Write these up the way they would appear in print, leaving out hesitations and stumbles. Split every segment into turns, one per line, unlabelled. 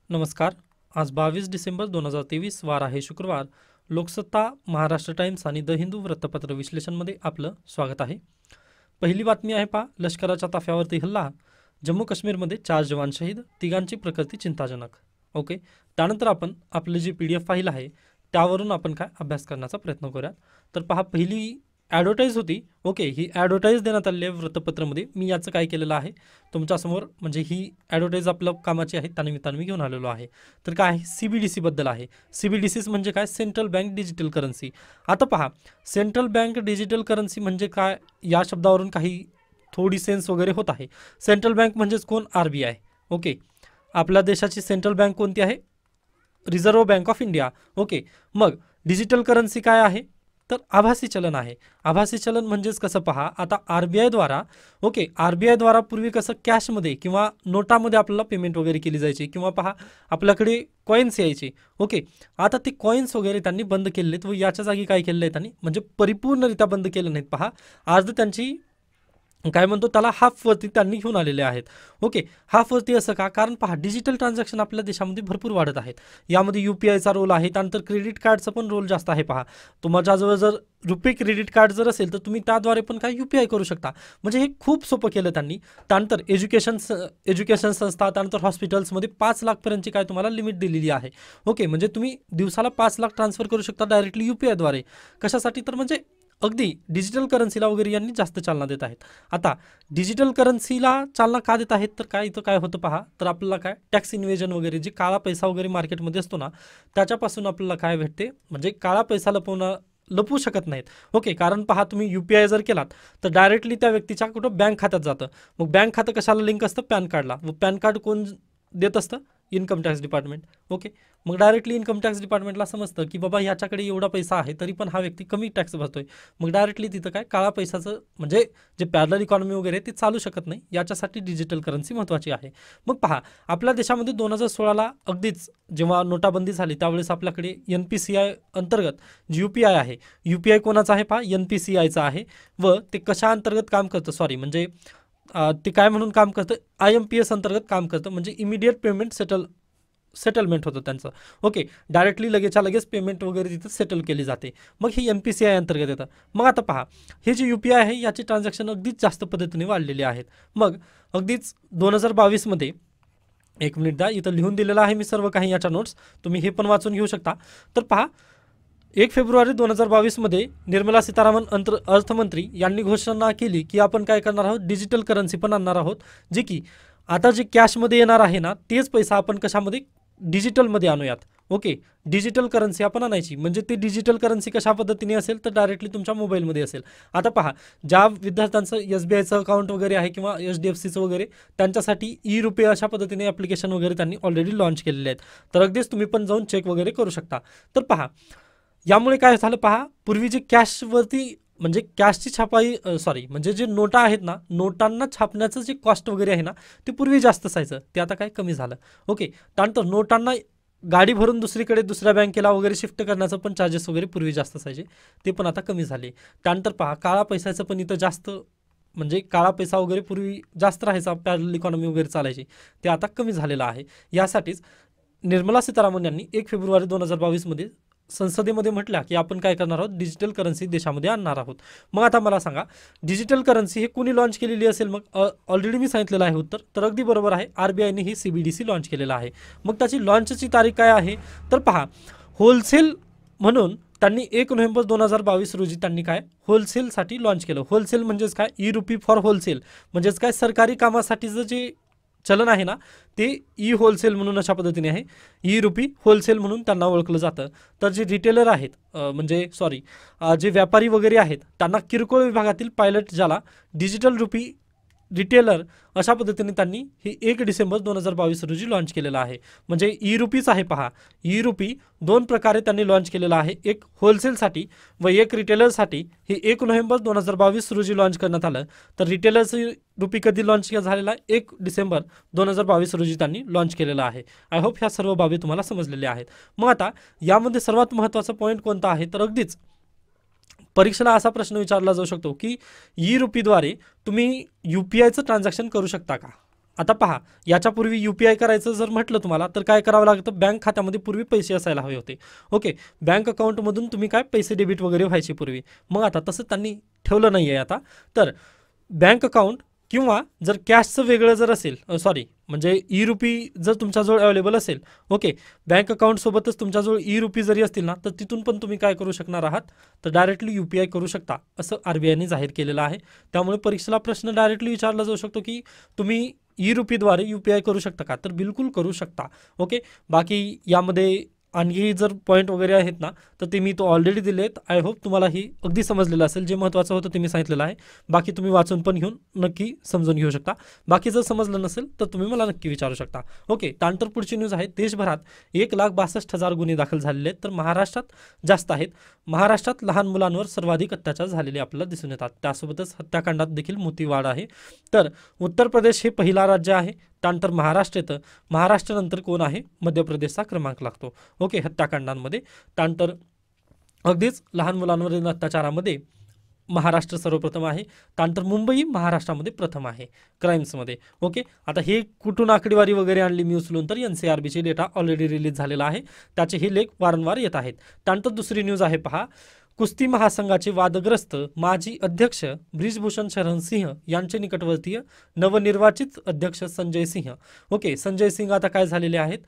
नमस्कार. आज 22 डिसेंबर 2023 वार आहे शुक्रवार. लोकसत्ता, महाराष्ट्र टाइम्स आणि द हिंदू वृत्तपत्र विश्लेषणमध्ये आपलं स्वागत आहे. पहिली बातमी आहे पहा, लष्कराच्या ताफ्यावरती हल्ला, जम्मू काश्मीरमध्ये 4 जवान शहीद, तिघांची प्रकृती चिंताजनक. ओके, त्यानंतर आपण आपली जी PDF फाईल आहे त्यावरून आपण काय अभ्यास करण्याचा प्रयत्न करूया. तर पहा, पहिली ॲडव्हर्टाईज होती. ओके, ही ॲडव्हर्टाईज देण्यात आलेली आहे वृत्तपत्रामध्ये. मी याचं काय केलेलं आहे तुमच्यासमोर, म्हणजे ही ॲडव्हर्टाईज आपल्या कामाची आहे, त्यानिमित्ताने मी घेऊन आलेलो आहे. तर काय आहे, CBDC बद्दल आहे. CBDC म्हणजे काय, सेंट्रल बँक डिजिटल करन्सी. आता पहा, सेंट्रल बँक डिजिटल करन्सी म्हणजे काय, या शब्दावरून काही थोडी सेन्स वगैरे होत आहे. सेंट्रल बँक म्हणजेच कोण, RBI. ओके, आपल्या देशाची सेंट्रल बँक कोणती आहे, reserve bank of India. Okay, मग डिजिटल करन्सी काय आहे, तर आभासी चलन आहे. आभासी चलन म्हणजेच कसं पहा, आता RBI द्वारा, ओके, RBI द्वारा पूर्वी कसं कॅशमध्ये किंवा नोटामध्ये आपल्याला पेमेंट वगैरे केली जायची, किंवा पहा आपल्याकडे कॉईन्स यायचे. ओके, आता ते कॉईन्स वगैरे त्यांनी बंद केलेले आहेत व याच्या जागी काय केलेलं आहे त्यांनी, म्हणजे परिपूर्णरित्या बंद केलं नाहीत. पहा, आज त्यांची काय म्हणतो त्याला हाफवरती त्यांनी घेऊन आलेले आहेत. ओके, हाफवरती असं का, कारण पहा डिजिटल ट्रान्झॅक्शन आपल्या देशामध्ये भरपूर वाढत आहेत. यामध्ये UPIचा रोल आहे, त्यानंतर क्रेडिट कार्डचा पण रोल जास्त आहे. पहा, तुमच्याजवळ जर रुपे क्रेडिट कार्ड जर असेल तर तुम्ही त्याद्वारे पण काय UPI करू शकता. म्हणजे हे खूप सोपं केलं त्यांनी. त्यानंतर एज्युकेशन संस्था, त्यानंतर हॉस्पिटल्समध्ये 5 लाखपर्यंतची काय तुम्हाला लिमिट दिलेली आहे. ओके, म्हणजे तुम्ही दिवसाला 5 लाख ट्रान्सफर करू शकता डायरेक्टली UPI द्वारे. कशासाठी, तर म्हणजे अगदी डिजिटल करन्सीला वगैरे यांनी जास्त चालना देत आहेत. आता डिजिटल करन्सीला चालना का देत आहेत, तर काय इथं काय होतं पहा, तर आपल्याला काय टॅक्स इन्व्हेजन वगैरे, जे काळा पैसा वगैरे मार्केटमध्ये असतो ना, त्याच्यापासून आपल्याला काय भेटते, म्हणजे काळा पैसा लपवू शकत नाहीत. ओके, कारण पहा तुम्ही UPI जर केलात तर डायरेक्टली त्या व्यक्तीच्या कुठं बँक खात्यात जातं. मग बँक खातं कशाला लिंक असतं, पॅन कार्डला. व पॅन कार्ड कोण देत असतं, इन्कम टॅक्स डिपार्टमेंट. ओके, मग डायरेक्टली इन्कम टॅक्स डिपार्टमेंटला समजतं की बाबा ह्याच्याकडे एवढा पैसा आहे तरी पण हा व्यक्ती कमी टॅक्स भरतोय. मग डायरेक्टली तिथं काय काळा पैसाचं, म्हणजे जे पॅरलल इकॉनॉमी वगैरे ते चालू शकत नाही. याच्यासाठी डिजिटल करन्सी महत्त्वाची आहे. मग पहा, आपल्या देशामध्ये 2016ला अगदीच जेव्हा नोटाबंदी झाली त्यावेळेस आपल्याकडे NPCI अंतर्गत जी UPI आहे, UPI कोणाचा आहे पहा, NPCIचा आहे. व ते कशा अंतर्गत काम करतं, सॉरी म्हणजे ते काय म्हणून काम करतं, IMPS अंतर्गत काम करतं, म्हणजे इमिडिएट पेमेंट सेटलमेंट होतं त्यांचं. ओके, डायरेक्टली लगेचच्या लगेच पेमेंट वगैरे तिथं सेटल केली जाते. मग ही NPCI अंतर्गत येतं. मग आता पहा, हे जे UPI आहे याचे ट्रान्झॅक्शन अगदीच जास्त पद्धतीने वाढलेले आहेत. मग अगदीच 2022मध्ये, एक मिनिट द्या, इथं लिहून दिलेलं आहे मी सर्व काही याच्या नोट्स, तुम्ही हे पण वाचून घेऊ शकता. तर पहा, 1 फेब्रुवारी 2022मध्ये निर्मला सीतारामन अर्थमंत्री यांनी घोषणा केली की आपण काय करणार आहोत, डिजिटल करन्सी पण आणणार आहोत, जे की आता जे कॅशमध्ये येणार आहे ना तेच पैसा आपण कशामध्ये, डिजिटलमध्ये आणूयात. ओके, डिजिटल करन्सी आपण आणायची, म्हणजे ते डिजिटल करन्सी कशा पद्धतीने असेल तर डायरेक्टली तुमच्या मोबाईलमध्ये असेल. आता पहा, ज्या विद्यार्थ्यांचं SBIचं अकाउंट वगैरे आहे किंवा HDFCचं वगैरे, त्यांच्यासाठी e-रुपे अशा पद्धतीने ॲप्लिकेशन वगैरे त्यांनी ऑलरेडी लॉन्च केलेले आहेत. तर अगदीच तुम्ही पण जाऊन चेक वगैरे करू शकता. तर पहा, यामुळे काय झालं पहा, पूर्वी जे कॅशवरती, म्हणजे कॅशची छापाई, म्हणजे जे नोटा आहेत ना, नोटांना छापण्याचं जे कॉस्ट वगैरे आहे ना, ते पूर्वी जास्त असायचं, ते आता काय कमी झालं. ओके, त्यानंतर नोटांना गाडी भरून दुसऱ्या बँकेला वगैरे शिफ्ट करण्याचं पण चार्जेस वगैरे पूर्वी जास्त असायचे, ते पण आता कमी झाले. त्यानंतर पहा, काळा पैशाचं पण इथं जास्त, म्हणजे काळा पैसा वगैरे पूर्वी जास्त राहायचा, पॅरलल इकॉनॉमी वगैरे चालायची, ते आता कमी झालेलं आहे. यासाठीच निर्मला सीतारामन यांनी 1 फेब्रुवारी 2022मध्ये संसदेमध्ये म्हटलं की आपण काय करणार आहोत, डिजिटल करन्सी देशामध्ये आणणार आहोत. मग आता मला सांगा, डिजिटल करन्सी हे कुणी लॉन्च केलेली असेल, मग ऑलरेडी मी सांगितलेलं आहे उत्तर, तर अगदी बरोबर आहे, RBIने ही CBDC लॉन्च केलेलं आहे. मग त्याची लॉन्चची तारीख काय आहे, तर पहा, होलसेल म्हणून त्यांनी 1 नोव्हेंबर 2022 रोजी त्यांनी काय होलसेलसाठी लॉन्च केलं. होलसेल म्हणजेच काय, e-रुपी फॉर होलसेल, म्हणजेच काय, सरकारी कामासाठीचं जे चलन आहे ना ते होलसेल म्हणून अशा पद्धतीने आहे, e-रुपी होलसेल म्हणून त्यांना ओळखलं जातं. तर जे रिटेलर आहेत, म्हणजे जे व्यापारी वगैरे आहेत, त्यांना किरकोळ विभागातील पायलट, ज्याला डिजिटल रुपी रिटेलर अशा पद्धतीने त्यांनी हे 1 डिसेंबर 2022 रोजी लॉन्च केलेलं आहे. म्हणजे e-रुपीच आहे. पहा, e-रुपी 2 प्रकारे त्यांनी लॉन्च केलेलं आहे, एक होलसेलसाठी व एक रिटेलरसाठी. हे 1 नोव्हेंबर 2022 रोजी लॉन्च करण्यात आलं. तर रिटेलरचं रुपी कधी लॉन्च झालेला आहे, 1 डिसेंबर 2022 रोजी त्यांनी लॉन्च केलेलं आहे. आय होप ह्या सर्व बाबी तुम्हाला समजलेल्या आहेत. मग आता यामध्ये सर्वात महत्त्वाचा पॉईंट कोणता आहे, तर अगदीच परीक्षेला असा प्रश्न विचारला जाऊ शकतो की e-रुपीद्वारे तुम्ही UPIचं ट्रान्झॅक्शन करू शकता का. आता पहा, याच्यापूर्वी UPI करायचं जर म्हटलं तुम्हाला तर काय करावं लागतं, बँक खात्यामध्ये पूर्वी पैसे असायला हवे होते. ओके, बँक अकाउंटमधून तुम्ही काय पैसे डेबिट वगैरे व्हायचे पूर्वी. मग आता तसं त्यांनी ठेवलं नाही आहे आता. तर बँक अकाउंट किंवा जर कॅशचं वेगळं जर असेल, सॉरी म्हणजे ई-रुपी जर तुमच्याजवळ अवेलेबल असेल, ओके, बँक अकाउंटसोबतच तुमच्याजवळ ई-रुपी जरी असतील ना, तर तिथून पण तुम्ही काय करू शकणार आहात, तर डायरेक्टली UPI करू शकता असं RBIने जाहीर केलेलं आहे. त्यामुळे परीक्षेला प्रश्न डायरेक्टली विचारला जाऊ शकतो की तुम्ही ई-रुपीद्वारे UPI करू शकता का, तर बिलकुल करू शकता. ओके, बाकी यामध्ये आणखी जर पॉईंट वगैरे आहेत ना, तर ते मी तो ऑलरेडी दिलेत. आय होप तुम्हाला ही अगदी समजलेलं असेल. जे महत्त्वाचं होतं ते मी सांगितलेलं आहे. बाकी तुम्ही वाचून पण घेऊन नक्की समजून घेऊ शकता. बाकी जर समजलं नसेल तर तुम्ही मला नक्की विचारू शकता. ओके, त्यानंतर पुढची न्यूज आहे, देशभरात 1,62,000 गुन्हे दाखल झालेले आहेत, तर महाराष्ट्रात जास्त आहेत. महाराष्ट्रात लहान मुलांवर सर्वाधिक अत्याचार झालेले आपल्याला दिसून येतात. त्यासोबतच हत्याकांडात देखील मोठी वाढ आहे. तर उत्तर प्रदेश हे पहिला राज्य आहे, त्यानंतर महाराष्ट्र येतं. महाराष्ट्रानंतर कोण आहे, मध्य प्रदेशचा क्रमांक लागतो. ओके, हत्याकांडांमध्ये. त्यानंतर अगदीच लहान मुलांवरील अत्याचारामध्ये महाराष्ट्र सर्वप्रथम आहे. त्यानंतर मुंबई महाराष्ट्रामध्ये प्रथम आहे क्राईम्समध्ये. ओके, आता हे कुठून आकडेवारी वगैरे आणली मी उचलून, तर NCRBची डेटा ऑलरेडी रिलीज झालेला आहे, त्याचे हे लेख वारंवार येत आहेत. त्यानंतर दुसरी न्यूज आहे पहा, कुस्ती महासंघाचे वादग्रस्त माजी अध्यक्ष ब्रिजभूषण शरण सिंह यांचे निकटवर्तीय नवनिर्वाचित अध्यक्ष संजय सिंह. ओके, संजय सिंह आता काय झालेले आहेत,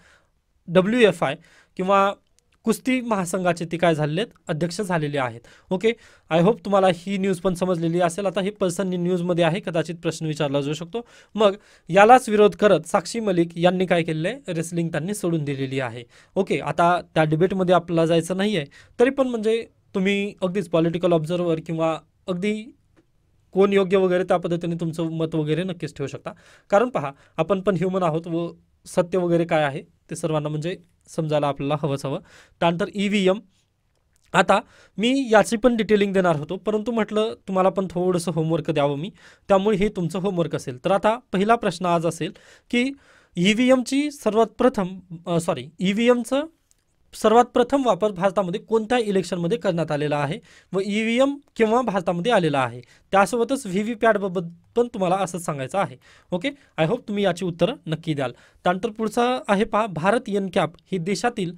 WFI किंवा कुस्ती महासंघाचे ते काय झालेले आहेत, अध्यक्ष झालेले आहेत. ओके, आय होप तुम्हाला ही न्यूज पण समजलेली असेल. आता हे पर्सन न्यूजमध्ये आहे, कदाचित प्रश्न विचारला जाऊ शकतो. मग यालाच विरोध करत साक्षी मलिक यांनी काय केलेलं आहे, रेसलिंग त्यांनी सोडून दिलेली आहे. ओके, आता त्या डिबेटमध्ये आपल्याला जायचं नाही आहे, तरी पण म्हणजे तुम्ही अगदीच पॉलिटिकल ऑब्झर्वर किंवा अगदी कोण योग्य वगैरे त्या पद्धतीने तुमचं मत वगैरे नक्कीच ठेवू शकता. कारण पहा, आपण पण ह्युमन आहोत व सत्य वगैरे काय आहे ते सर्वांना म्हणजे समजायला आपल्याला हवं. त्यानंतर EVM, आता मी याची पण डिटेलिंग देणार होतो, परंतु म्हटलं तुम्हाला पण थोडंसं होमवर्क द्यावं मी, त्यामुळे हे तुमचं होमवर्क असेल. तर आता पहिला प्रश्न आज असेल की EVMची EVMचं सर्वात प्रथम वापर भारतामध्ये कोणत्या इलेक्शनमध्ये करण्यात आलेला आहे व EVM केव्हा भारतामध्ये आलेला आहे. त्यासोबतच VVPAT बाबत पण तुम्हाला असंच सांगायचं आहे. ओके, आय होप तुम्ही याची उत्तरं नक्की द्याल. त्यानंतर पुढचा आहे पहा, भारत NCAP ही देशातील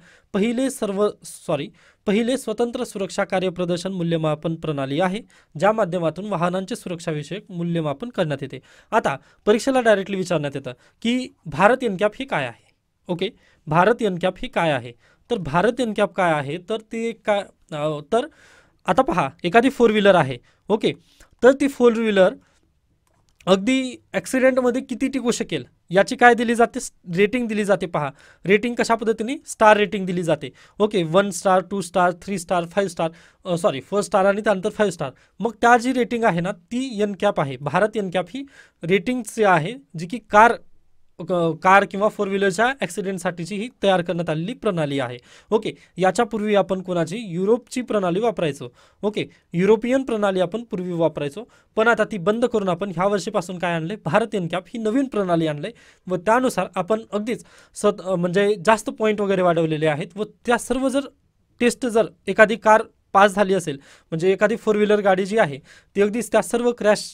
पहिले स्वतंत्र सुरक्षा कार्यप्रदर्शन मूल्यमापन प्रणाली आहे, ज्या माध्यमातून वाहनांचे सुरक्षाविषयक मूल्यमापन करण्यात येते. आता परीक्षेला डायरेक्टली विचारण्यात येतं की भारत NCAP ही काय आहे. ओके, भारत NCAP ही काय आहे, तर भारत NCAP काय आहे, तर ते काय, तर आता पहा, एखादी 4 व्हीलर आहे. ओके, तर ती 4 व्हीलर अगदी ॲक्सिडेंटमध्ये किती टिकू शकेल याची काय दिली जाते, रेटिंग दिली जाते. पहा, रेटिंग कशा पद्धतीने, स्टार रेटिंग दिली जाते. Okay, 1 star 2 star 3 star 5 star 4 star आणि त्यानंतर 5 स्टार. मग त्या जी रेटिंग आहे ना, ती NCAP आहे. भारत NCAP ही रेटिंगची आहे, जी की कार किंवा 4 व्हीलरच्या ॲक्सिडेंटसाठीची ही तयार करण्यात आलेली प्रणाली आहे. ओके, याच्यापूर्वी आपण कोणाची, युरोपची प्रणाली वापरायचो. ओके, युरोपियन प्रणाली आपण पूर्वी वापरायचो, पण आता ती बंद करून आपण ह्या वर्षीपासून काय आणले, भारत NCAP ही नवीन प्रणाली आणले व त्यानुसार आपण अगदीच म्हणजे जास्त पॉईंट वगैरे वाढवलेले आहेत. व त्या सर्व जर टेस्ट जर एखादी कार पास झाली असेल, म्हणजे एखादी 4 व्हीलर गाडी जी आहे ती अगदीच त्या सर्व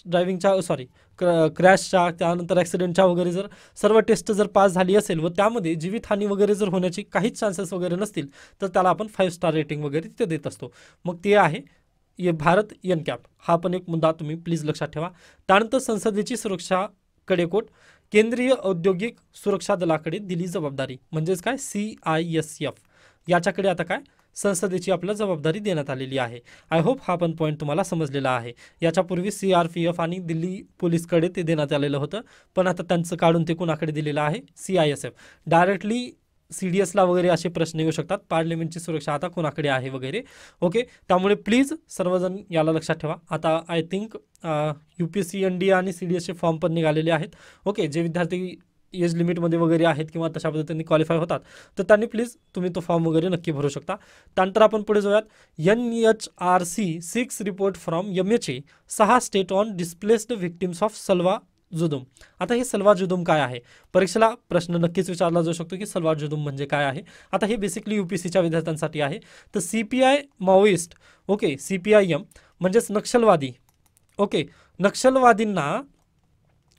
क्रॅशच्या त्यानंतर ॲक्सिडेंटच्या वगैरे जर सर्व टेस्ट जर पास झाली असेल व त्यामध्ये जीवितहानी वगैरे जर होण्याची काहीच चान्सेस वगैरे नसतील, तर त्याला आपण 5 स्टार रेटिंग वगैरे तिथे देत असतो. मग ते आहे भारत NCAP. हा पण एक मुद्दा तुम्ही प्लीज लक्षात ठेवा. त्यानंतर संसदेची सुरक्षा कडेकोट केंद्रीय औद्योगिक सुरक्षा दलाकडे दिली जबाबदारी, म्हणजेच काय, CISF. याच्याकडे आता काय, संसदेची आपल्याला जबाबदारी देण्यात आलेली आहे. आय होप हा पण पॉईंट तुम्हाला समजलेला आहे. याच्यापूर्वी CRPF आणि दिल्ली पोलीसकडे ते देण्यात आलेलं होतं, पण आता त्यांचं काढून ते कोणाकडे दिलेलं आहे, CISF. डायरेक्टली CDSला वगैरे असे प्रश्न येऊ शकतात, पार्लमेंटची सुरक्षा आता कोणाकडे आहे वगैरे. ओके, त्यामुळे प्लीज सर्वजण याला लक्षात ठेवा. आता आय थिंक UPSC NDA आणि CDSचे फॉर्म पण निघालेले आहेत. ओके, जे विद्यार्थी एज लिमिटमध्ये वगैरे आहेत किंवा तशा पद्धतीने क्वालिफाय होतात, तर त्यांनी प्लीज तुम्ही तो फॉर्म वगैरे नक्की भरू शकता. त्यानंतर आपण पुढे जाऊयात. NHRC 6 report from MHA 6 state on displaced victims of Salwa Judum. आता हे सलवा जुदुम काय आहे, परीक्षेला प्रश्न नक्कीच विचारला जाऊ शकतो की सलवा जुदुम म्हणजे काय आहे. आता हे बेसिकली UPSCच्या विद्यार्थ्यांसाठी आहे. तर CPI माओइस्ट, ओके, CPIM म्हणजेच नक्षलवादी. ओके, नक्षलवादींना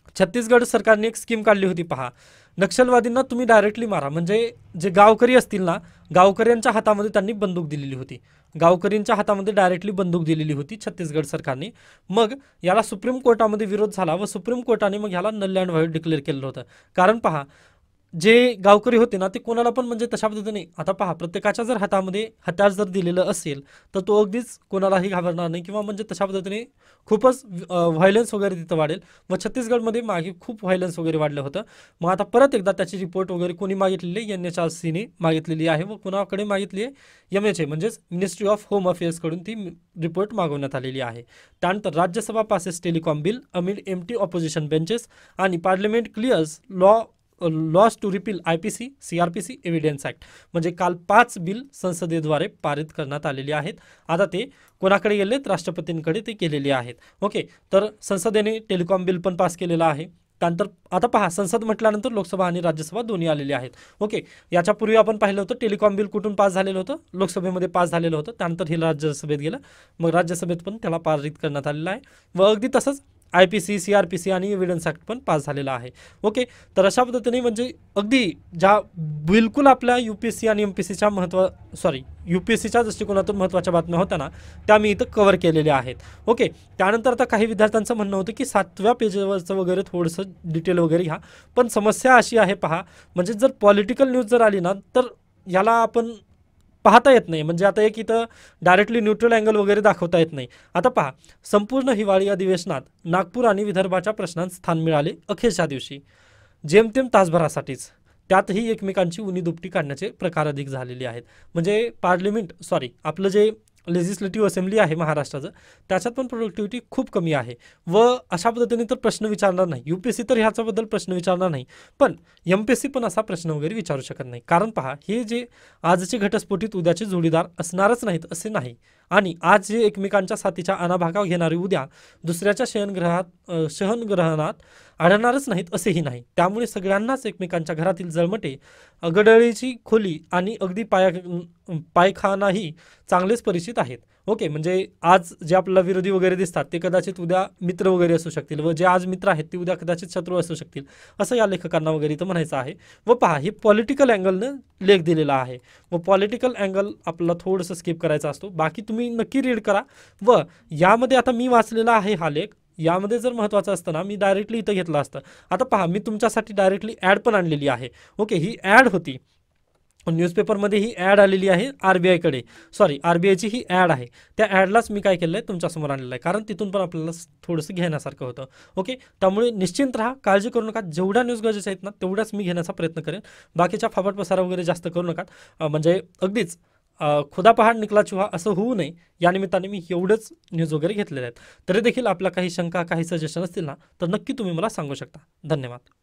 छत्तीसगड सरकारने एक स्कीम काढली होती पहा, नक्षलवादींना तुम्ही डायरेक्टली मारा, म्हणजे जे गावकरी असतील ना, गावकऱ्यांच्या हातामध्ये त्यांनी बंदूक दिलेली होती, गावकरींच्या हातामध्ये डायरेक्टली बंदूक दिलेली होती छत्तीसगड सरकारने. मग याला सुप्रीम कोर्टामध्ये विरोध झाला व सुप्रीम कोर्टाने मग ह्याला नल अँड व्हाईट डिक्लेअर केलं होतं. कारण पहा, जे गावकरी होते ना ते कोणाला पण म्हणजे तशा पद्धतीने, आता पहा प्रत्येकाच्या जर हातामध्ये हत्यार जर दिलेलं असेल तर तो अगदीच कोणालाही घाबरणार नाही, किंवा म्हणजे तशा पद्धतीने खूपच व्हायलन्स वगैरे तिथं वाढेल. व छत्तीसगडमध्ये मागे खूप व्हायलन्स वगैरे वाढलं होतं. मग आता परत एकदा त्याची रिपोर्ट वगैरे कोणी मागितलेली आहे, NHRCने मागितलेली आहे व कोणाकडे मागितली आहे, MHA म्हणजेच मिनिस्ट्री ऑफ होम अफेअर्सकडून ती रिपोर्ट मागवण्यात आलेली आहे. त्यानंतर Rajya Sabha passes telecom bill amid empty opposition benches आणि parliament clears laws to repeal IPC CRPC evidence act, म्हणजे काल 5 बिल संसदेद्वारे पारित करण्यात आलेली आहेत. आता ते कोणाकडे गेलेत, राष्ट्रपतींकडे ते केलेले आहेत. ओके, तर संसदेने टेलिकॉम बिल पण पास केलेलं आहे. त्यानंतर आता पहा, संसद म्हटल्यानंतर लोकसभा आणि राज्यसभा दोन्ही आलेली आहेत. ओके, याच्यापूर्वी आपण पाहिलं होतं टेलिकॉम बिल कुठून पास झालेलं होतं, लोकसभेमध्ये पास झालेलं होतं, त्यानंतर हे राज्यसभेत गेलं, मग राज्यसभेत पण त्याला पारित करण्यात आलेलं आहे. व अगदी तसंच IPC CRPC आणि एव्हिडन्स ॲक्ट पण पास झालेला आहे. ओके, तर अशा पद्धतीने म्हणजे अगदी ज्या बिलकुल आपल्या UPSC आणि MPSCच्या UPSCच्या दृष्टिकोनातून महत्त्वाच्या बातम्या होत्या ना, त्या मी इथं कव्हर केलेल्या आहेत. ओके, त्यानंतर आता काही विद्यार्थ्यांचं म्हणणं होतं की 7व्या पेजवरचं वगैरे थोडंसं डिटेल वगैरे घ्या, पण समस्या अशी आहे पहा, म्हणजे जर पॉलिटिकल न्यूज जर आली ना तर याला आपण पाहता येत नाही, म्हणजे आता एक इथं डायरेक्टली न्यूट्रल अँगल वगैरे दाखवता येत नाही. आता पहा, संपूर्ण हिवाळी अधिवेशनात नागपूर आणि विदर्भाच्या प्रश्नांत स्थान मिळाले अखेरच्या दिवशी, जेमतेम तासभरासाठीच, त्यातही एकमेकांची उनी दुपटी काढण्याचे प्रकार अधिक झालेले आहेत. म्हणजे आपलं जे लेजिस्लेटिव्ह असेंब्ली आहे महाराष्ट्राचं, त्याच्यात पण प्रोडक्टिव्हिटी खूप कमी आहे. व अशा पद्धतीने तर प्रश्न विचारणार नाही, UPSC तर ह्याच्याबद्दल प्रश्न विचारणार नाही, पण MPSC पण असा प्रश्न वगैरे विचारू शकत नाही. कारण पहा, हे जे आजचे घटस्फोटीत उद्याचे जोडीदार असणारच नाहीत असे नाही, आणि आज जे एकमेकांच्या साथीच्या अनाभागा घेणारे उद्या दुसऱ्याच्या शयनग्रहणात आढळणारच नाहीत असेही नाही. त्यामुळे सगळ्यांनाच एकमेकांच्या घरातील जळमटे, गडळीची खोली आणि अगदी पायखानाही चांगलेच परिचित आहेत. ओके, म्हणजे आज जे आपल्याला विरोधी वगैरे दिसतात ते कदाचित उद्या मित्र वगैरे असू शकतील, व जे आज मित्र आहेत ते उद्या कदाचित शत्रू असू शकतील, असं या लेखकांना वगैरे इथं म्हणायचं आहे. व पहा, हे पॉलिटिकल अँगलनं लेख दिलेला आहे, व पॉलिटिकल अँगल आपल्याला थोडंसं स्किप करायचा असतो. बाकी तुम्ही नक्की रीड करा. व यामध्ये आता मी वाचलेला आहे हा लेख, यामध्ये जर महत्त्वाचं असतं ना मी डायरेक्टली इथं घेतलं असतं. आता पहा, मी तुमच्यासाठी डायरेक्टली ॲड पण आणलेली आहे. ओके, ही ॲड होती न्यूजपेपरमध्ये, ही ॲड आलेली आहे RBIची ही ॲड आहे. त्या ॲडलाच मी काय केलं आहे, तुमच्यासमोर आणलेलं आहे, कारण तिथून पण आपल्याला थोडंसं घेण्यासारखं होतं. ओके, त्यामुळे निश्चिंत राहा, काळजी करू नका, जेवढ्या न्यूज गरजेच्या आहेत ना तेवढ्याच मी घेण्याचा प्रयत्न करेन. बाकीच्या फाबट पसारा वगैरे जास्त करू नका, म्हणजे अगदीच खुदा पहाड निकला चुहा असं होऊ नये, या निमित्ताने मी एवढंच न्यूज वगैरे घेतलेले आहेत. तरी देखील आपल्या काही शंका, काही सजेशन असतील ना तर नक्की तुम्ही मला सांगू शकता. धन्यवाद.